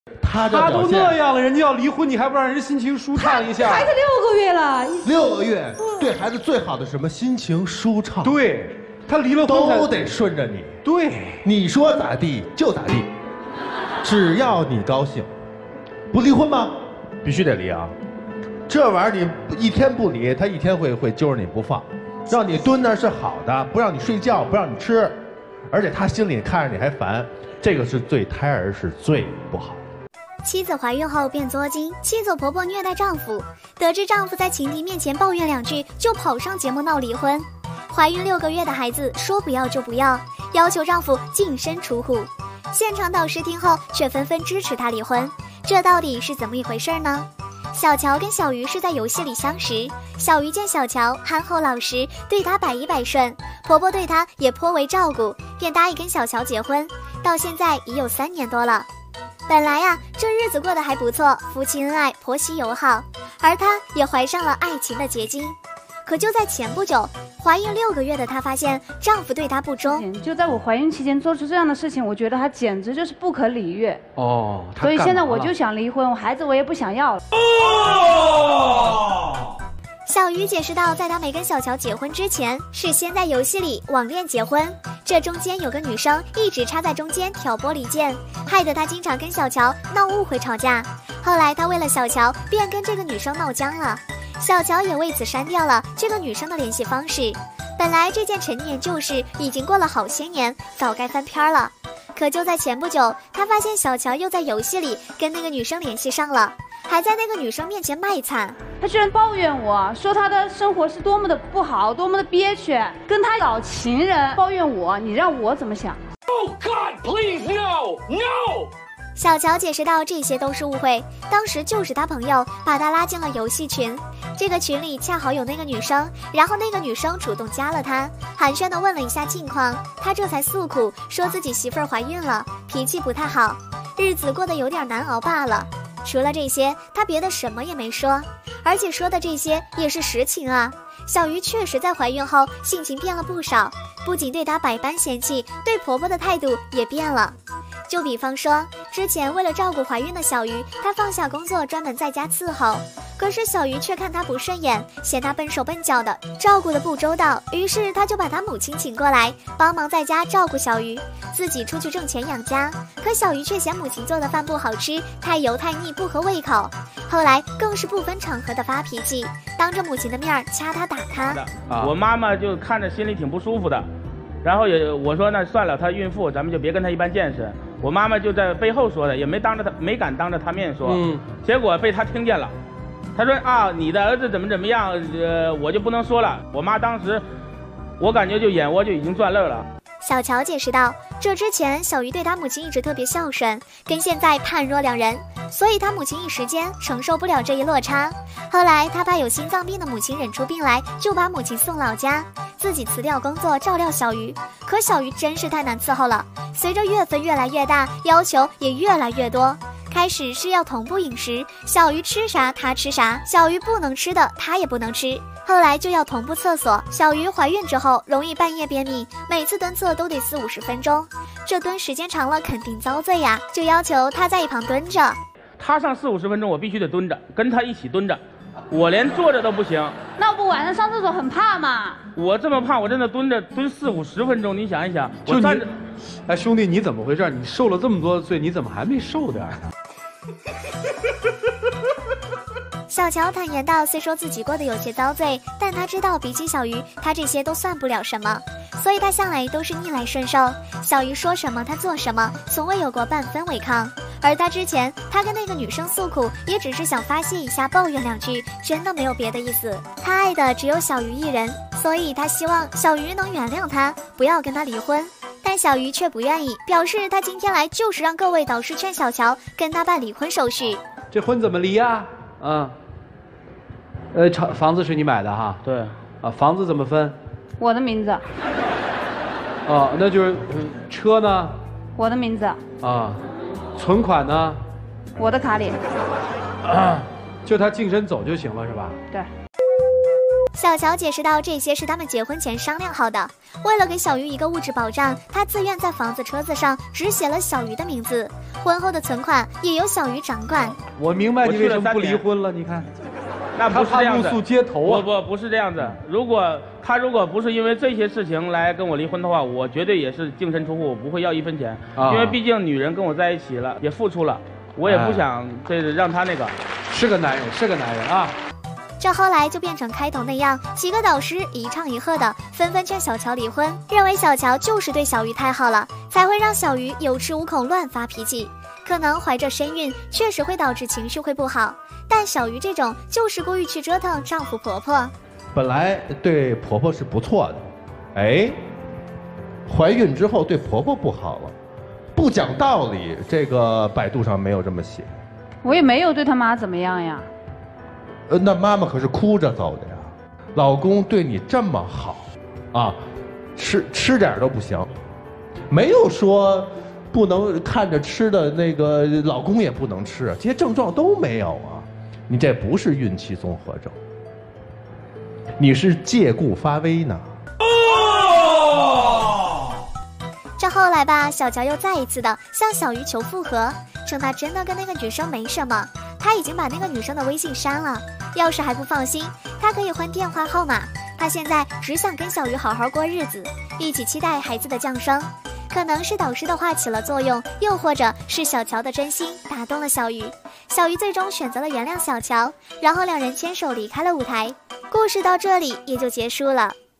他都那样了，人家要离婚，你还不让人心情舒畅一下？ 孩子6个月了 ，6个月对孩子最好的什么？心情舒畅。 对，他离了婚都得顺着你。 对， 你说咋地就咋地，只要你高兴。不离婚吗？ 必须得离啊！ 这玩意儿你一天不离，他一天会揪着你不放，让你蹲那是好的，不让你睡觉，不让你吃，而且他心里看着你还烦，这个是对胎儿是最不好。 妻子怀孕后便作精，气走婆婆虐待丈夫，得知丈夫在情敌面前抱怨2句，就跑上节目闹离婚。怀孕6个月的孩子说不要就不要，要求丈夫净身出户。现场导师听后却纷纷支持她离婚，这到底是怎么一回事呢？小乔跟小鱼是在游戏里相识，小鱼见小乔憨厚老实，对她百依百顺，婆婆对她也颇为照顾，便答应跟小乔结婚，到现在已有3年多了。本来呀，这日子过得还不错，夫妻恩爱，婆媳友好，而她也怀上了爱情的结晶。可就在前不久，怀孕6个月的她发现丈夫对她不忠。 就在我怀孕期间做出这样的事情，我觉得她简直就是不可理喻。 哦， 所以现在我就想离婚，我孩子我也不想要了。 小鱼解释到，在她没跟小乔结婚之前，是先在游戏里网恋结婚，这中间有个女生一直插在中间挑拨离间，害得她经常跟小乔闹误会吵架。后来她为了小乔，便跟这个女生闹僵了，小乔也为此删掉了这个女生的联系方式。本来这件陈年旧事已经过了好些年，早该翻篇了。可就在前不久，她发现小乔又在游戏里跟那个女生联系上了，还在那个女生面前卖惨。 他居然抱怨我说他的生活是多么的不好，多么的憋屈，跟他搞情人，抱怨我，你让我怎么想？ Oh God, please no, no！ 小乔解释到，这些都是误会，当时就是他朋友把他拉进了游戏群，这个群里恰好有那个女生，然后那个女生主动加了他，寒暄的问了一下近况，他这才诉苦，说自己媳妇儿怀孕了，脾气不太好，日子过得有点难熬罢了。除了这些，他别的什么也没说，而且说的这些也是实情啊。小鱼确实在怀孕后性情变了不少，不仅对她百般嫌弃，对婆婆的态度也变了。就比方说，之前为了照顾怀孕的小鱼，她放下工作专门在家伺候，可是小鱼却看她不顺眼，嫌她笨手笨脚的，照顾得不周到，于是她就把她母亲请过来帮忙在家照顾小鱼，自己出去挣钱养家。可小鱼却嫌母亲做的饭不好吃，太油太腻，不合胃口，后来更是不分场合的发脾气，当着母亲的面掐她打她。 我妈妈就看着心里挺不舒服的，然后我说那算了，她孕妇咱们就别跟她一般见识。我妈妈就在背后说的，也没敢当着她面说，结果被她听见了。她说啊，你的儿子怎么样，我就不能说了。我妈当时，我感觉就眼窝就已经转漏了。 小乔解释道，这之前小鱼对他母亲一直特别孝顺，跟现在判若两人，所以他母亲一时间承受不了这一落差。后来他怕有心脏病的母亲忍出病来，就把母亲送老家，自己辞掉工作照料小鱼。可小鱼真是太难伺候了，随着月份越来越大，要求也越来越多。开始是要同步饮食，小鱼吃啥他吃啥，小鱼不能吃的他也不能吃。后来就要同步厕所，小鱼怀孕之后容易半夜便秘，每次蹲厕都得40-50分钟，这蹲时间长了肯定遭罪呀，就要求他在一旁蹲着。 他上40-50分钟，我必须得蹲着，跟他一起蹲着，我连坐着都不行。 那不晚上上厕所很怕吗？ 我这么怕，我真的蹲40-50分钟，你想一想，我站着。 哎，兄弟，你怎么回事？你受了这么多罪，你怎么还没瘦点呢？ 小乔坦言道，虽说自己过得有些遭罪，但他知道比起小鱼，他这些都算不了什么，所以他向来都是逆来顺受。小鱼说什么他做什么，从未有过半分违抗。而他之前，他跟那个女生诉苦，也只是想发泄一下，抱怨2句，真的没有别的意思。他爱的只有小鱼一人，所以他希望小鱼能原谅他，不要跟他离婚。但小鱼却不愿意，表示他今天来就是让各位导师劝小乔跟他办离婚手续。 这婚怎么离呀？房子是你买的哈？ 对。 啊，房子怎么分？ 我的名字。 哦，那就是车呢？ 我的名字。 啊，存款呢？ 我的卡里。 就他净身走就行了是吧？ 对。 小乔解释到，这些是他们结婚前商量好的，为了给小鱼一个物质保障，他自愿在房子车子上只写了小鱼的名字， 婚后的存款也由小鱼掌管。 我明白你为什么不离婚了，你看， 那不是这样子， 他怕露宿街头啊！ 不是这样子。如果不是因为这些事情来跟我离婚的话，我绝对也是净身出户，我不会要1分钱，因为毕竟女人跟我在一起了，也付出了，我也不想让她那个。 是个男人啊！ 这后来就变成开头那样，几个导师一唱一和的纷纷劝小乔离婚，认为小乔就是对小鱼太好了，才会让小鱼有恃无恐乱发脾气。可能怀着身孕确实会导致情绪会不好，但小鱼这种就是故意去折腾丈夫婆婆。 本来对婆婆是不错的，哎，怀孕之后对婆婆不好了，不讲道理。这个百度上没有这么写。 我也没有对他妈怎么样呀。 那妈妈可是哭着走的呀，老公对你这么好，啊，吃点都不行，没有说不能看着吃的那个，老公也不能吃啊，这些症状都没有啊，你这不是孕期综合症，你是借故发威呢。 这后来吧，小乔又再一次的向小鱼求复合，称他真的跟那个女生没什么，他已经把那个女生的微信删了，要是还不放心，他可以换电话号码。他现在只想跟小鱼好好过日子，一起期待孩子的降生。可能是导师的话起了作用，又或者是小乔的真心打动了小鱼。小鱼最终选择了原谅小乔，然后两人牵手离开了舞台。故事到这里也就结束了。